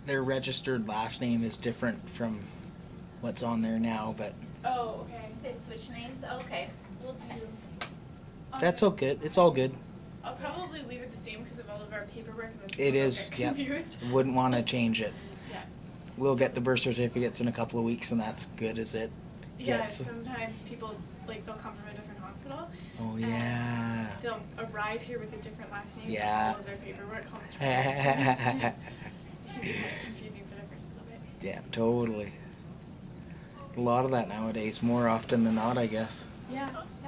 their registered last name is different from what's on there now, but Oh, okay. They switch names? Okay. We'll do. that's okay. It's all good. I'll probably leave it the same because of all of our paperwork and then It people is, get yeah. confused. Wouldn't want to change it. Yeah. We'll get the birth certificates in a couple of weeks, and that's good as it Yeah, gets. sometimes people, like, they'll come from a different hospital. Oh, and yeah. They'll arrive here with a different last name. Yeah. And all of their paperwork comes from it can be kind of confusing for the first little bit. Yeah, totally. A lot of that nowadays, more often than not, I guess. Yeah.